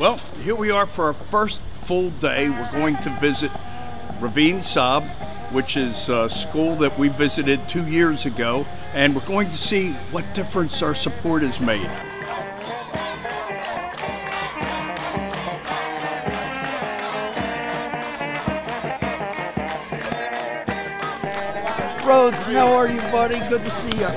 Well, here we are for our first full day. We're going to visit Ravine Sab, which is a school that we visited 2 years ago, and we're going to see what difference our support has made. Rhodes, how are you, buddy? Good to see you.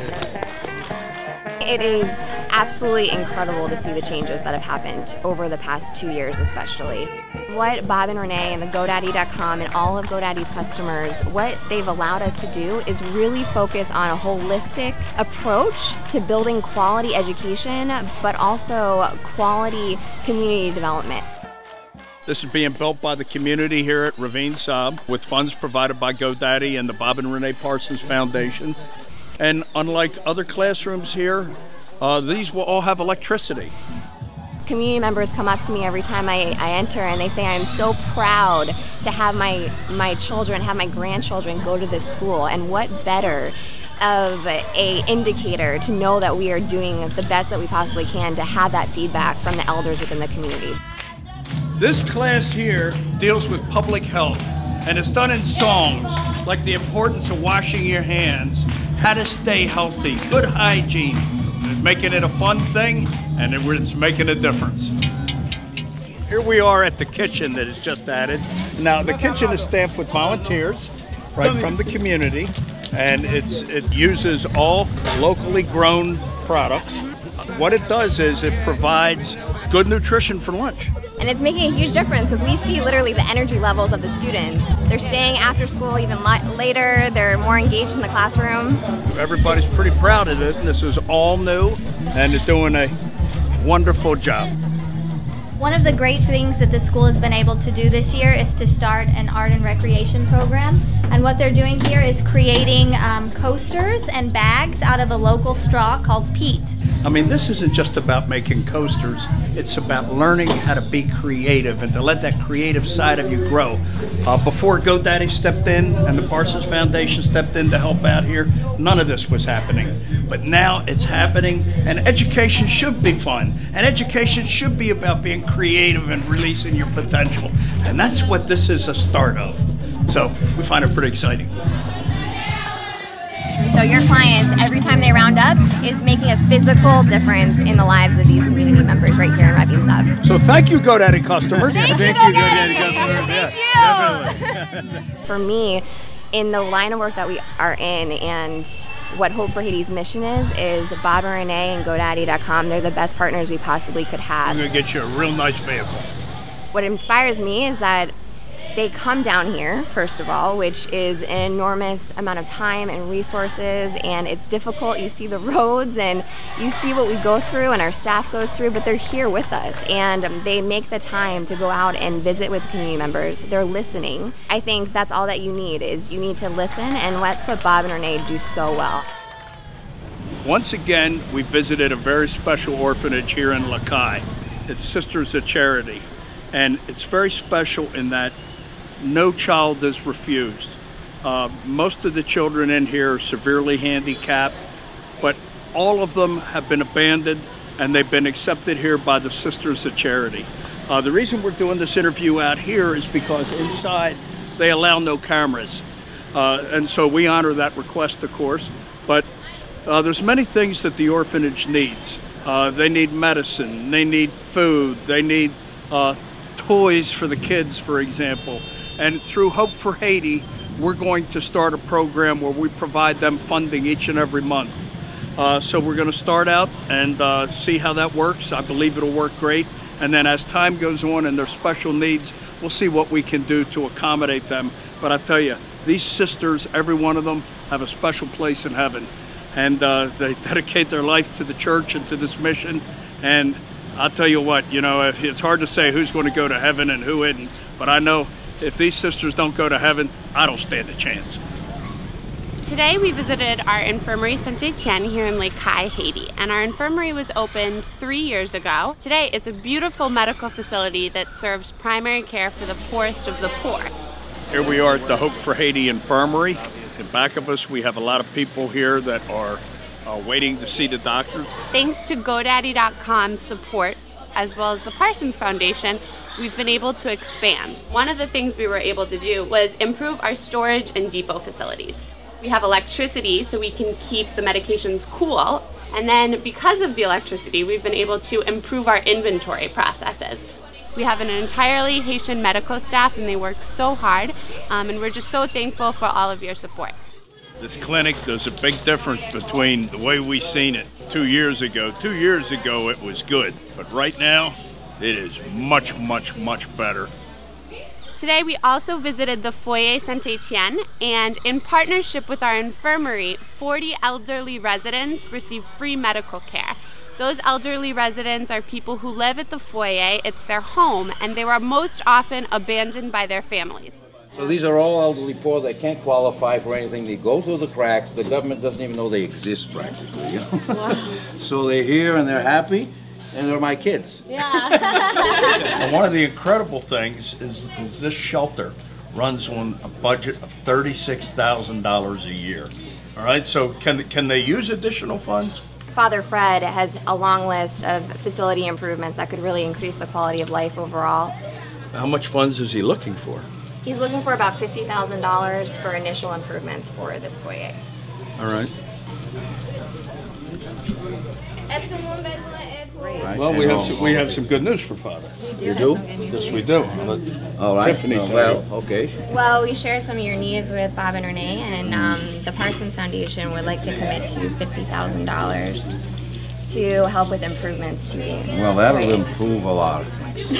It is absolutely incredible to see the changes that have happened over the past 2 years especially. What Bob and Renee and the GoDaddy.com and all of GoDaddy's customers, what they've allowed us to do is really focus on a holistic approach to building quality education, but also quality community development. This is being built by the community here at Ravine Sab with funds provided by GoDaddy and the Bob and Renee Parsons Foundation. And unlike other classrooms here, these will all have electricity. Community members come up to me every time I enter and they say, I'm so proud to have my children, have my grandchildren go to this school. And what better of a indicator to know that we are doing the best that we possibly can to have that feedback from the elders within the community. This class here deals with public health, and it's done in songs like the importance of washing your hands, how to stay healthy, good hygiene. It's making it a fun thing, and it's making a difference. Here we are at the kitchen that is just added. Now, the kitchen is staffed with volunteers right from the community, and it uses all locally grown products. What it does is it provides good nutrition for lunch. And it's making a huge difference because we see literally the energy levels of the students. They're staying after school even later, they're more engaged in the classroom. Everybody's pretty proud of it, and this is all new, and it's doing a wonderful job. One of the great things that the school has been able to do this year is to start an art and recreation program. And what they're doing here is creating coasters and bags out of a local straw called peat. I mean, this isn't just about making coasters. It's about learning how to be creative and to let that creative side of you grow. Before GoDaddy stepped in and the Parsons Foundation stepped in to help out here, none of this was happening. But now it's happening, and education should be fun. And education should be about being creative and releasing your potential. And that's what this is a start of. So we find it pretty exciting. So your clients, every time they round up, is making a physical difference in the lives of these community members right here in Ravine Sab. So thank you, GoDaddy customers. Thank you, GoDaddy customers. Thank you. For me, in the line of work that we are in and what Hope for Haiti's mission is Bob and Renee and GoDaddy.com, they're the best partners we possibly could have. I'm going to get you a real nice vehicle. What inspires me is that they come down here, first of all, which is an enormous amount of time and resources, and it's difficult. You see the roads and you see what we go through and our staff goes through, but they're here with us and they make the time to go out and visit with community members. They're listening. I think that's all that you need, is you need to listen, and that's what Bob and Renee do so well. Once again, we visited a very special orphanage here in Lakai. It's Sisters of Charity, and it's very special in that no child is refused. Most of the children in here are severely handicapped, but all of them have been abandoned and they've been accepted here by the Sisters of Charity. The reason we're doing this interview out here is because inside they allow no cameras. And so we honor that request, of course, but there's many things that the orphanage needs. They need medicine, they need food, they need toys for the kids, for example. And through Hope for Haiti, we're going to start a program where we provide them funding each and every month. So we're going to start out and see how that works. I believe it'll work great. And then as time goes on and their special needs, we'll see what we can do to accommodate them. But I tell you, these sisters, every one of them, have a special place in heaven. And they dedicate their life to the church and to this mission. And I'll tell you what, you know, it's hard to say who's going to go to heaven and who isn't. But I know if these sisters don't go to heaven, I don't stand a chance. Today we visited our infirmary Saint Etienne here in Lakai, Haiti, and our infirmary was opened 3 years ago. Today it's a beautiful medical facility that serves primary care for the poorest of the poor. Here we are at the Hope for Haiti Infirmary. In back of us we have a lot of people here that are waiting to see the doctor. Thanks to GoDaddy.com's support, as well as the Parsons Foundation, we've been able to expand. One of the things we were able to do was improve our storage and depot facilities. We have electricity so we can keep the medications cool, and then because of the electricity, we've been able to improve our inventory processes. We have an entirely Haitian medical staff, and they work so hard, and we're just so thankful for all of your support. This clinic, there's a big difference between the way we seen it 2 years ago. 2 years ago it was good, but right now it is much, much, much better. Today we also visited the Foyer Saint-Etienne, and in partnership with our infirmary, 40 elderly residents receive free medical care. Those elderly residents are people who live at the foyer, it's their home, and they were most often abandoned by their families. So these are all elderly poor that can't qualify for anything. They go through the cracks. The government doesn't even know they exist practically. You know? Wow. So they're here and they're happy, and they're my kids. Yeah. And one of the incredible things is this shelter runs on a budget of $36,000 a year. All right, so can they use additional funds? Father Fred has a long list of facility improvements that could really increase the quality of life overall. How much funds is he looking for? He's looking for about $50,000 for initial improvements for this foyer. All right. Great. Well, we have some good news for Father. We do have some good news. Yes, we do. All right. Tiffany, Well, okay. Well, we share some of your needs with Bob and Renee, and the Parsons Foundation would like to commit to $50,000 to help with improvements to the Well, that'll improve a lot of things.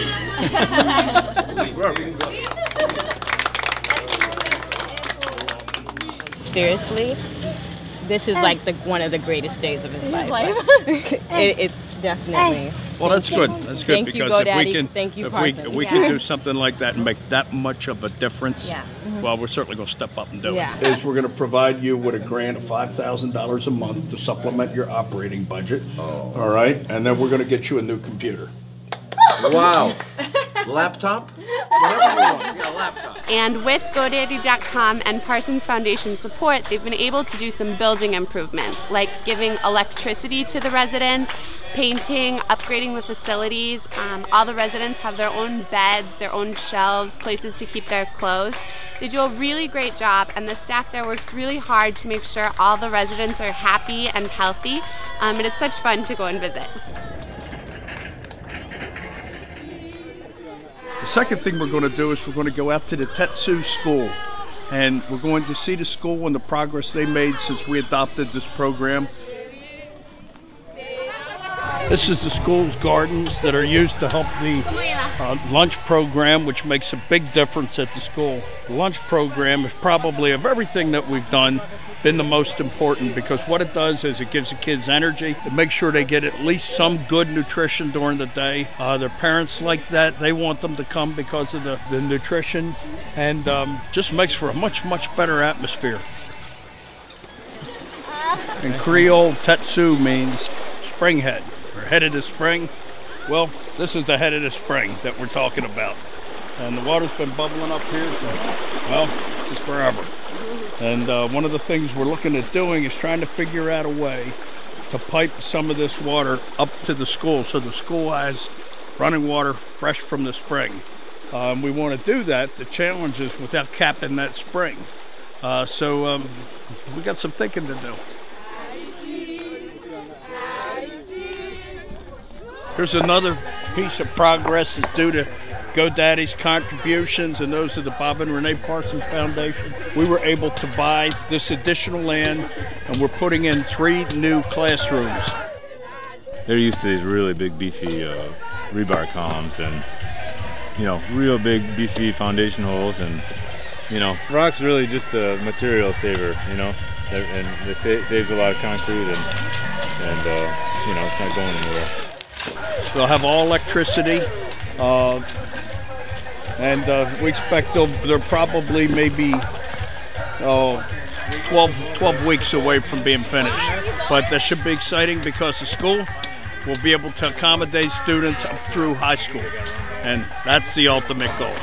Seriously, this is like one of the greatest days of his life. It's definitely. Well, that's good. That's good. Thank you, because if we GoDaddy. can, Thank you, if Parsons. we can do something like that and make that much of a difference, Yeah. well, we're certainly going to step up and do Yeah. it. Is we're going to provide you with a grant of $5,000 a month to supplement your operating budget. Oh. All right, and then we're going to get you a new computer. Wow. Laptop? Whatever you want. Yeah, laptop. And with GoDaddy.com and Parsons Foundation support, they've been able to do some building improvements, like giving electricity to the residents, painting, upgrading the facilities. All the residents have their own beds, their own shelves, places to keep their clothes. They do a really great job, and the staff there works really hard to make sure all the residents are happy and healthy, and it's such fun to go and visit. The second thing we're going to do is we're going to go out to the Tetsu school, and we're going to see the school and the progress they made since we adopted this program. This is the school's gardens that are used to help the lunch program, which makes a big difference at the school. The lunch program is probably, of everything that we've done, been the most important, because what it does is it gives the kids energy. It makes sure they get at least some good nutrition during the day. Their parents like that. They want them to come because of the nutrition, and just makes for a much, much better atmosphere. In Creole, Tetsu means spring head, or head of the spring. Well, this is the head of the spring that we're talking about. And the water's been bubbling up here for, well, just forever. And one of the things we're looking at doing is trying to figure out a way to pipe some of this water up to the school, so the school has running water fresh from the spring. We want to do that. The challenge is without capping that spring. So we got some thinking to do. Here's another piece of progress that's due to GoDaddy's contributions and those of the Bob and Renee Parsons Foundation. We were able to buy this additional land, and we're putting in 3 new classrooms. They're used to these really big, beefy rebar columns, and real big, beefy foundation holes, and rock's really just a material saver, and it saves a lot of concrete, and it's not going anywhere. They'll have all electricity, and we expect they're probably maybe 12 weeks away from being finished. But that should be exciting because the school will be able to accommodate students up through high school, and that's the ultimate goal.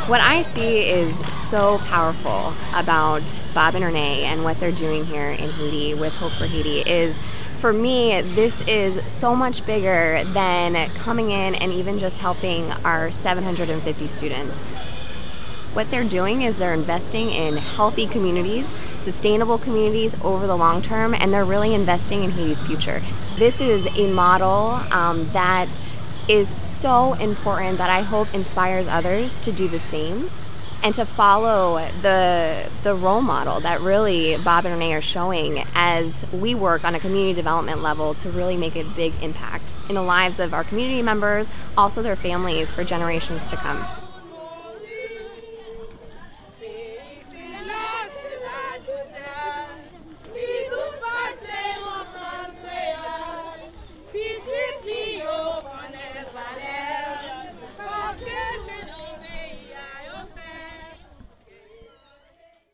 What I see is so powerful about Bob and Renee and what they're doing here in Haiti with Hope for Haiti is, for me, this is so much bigger than coming in and even just helping our 750 students. What they're doing is they're investing in healthy communities, sustainable communities over the long term, and they're really investing in Haiti's future. This is a model that is so important that I hope inspires others to do the same and to follow the role model that really Bob and Renee are showing as we work on a community development level to really make a big impact in the lives of our community members, also their families for generations to come.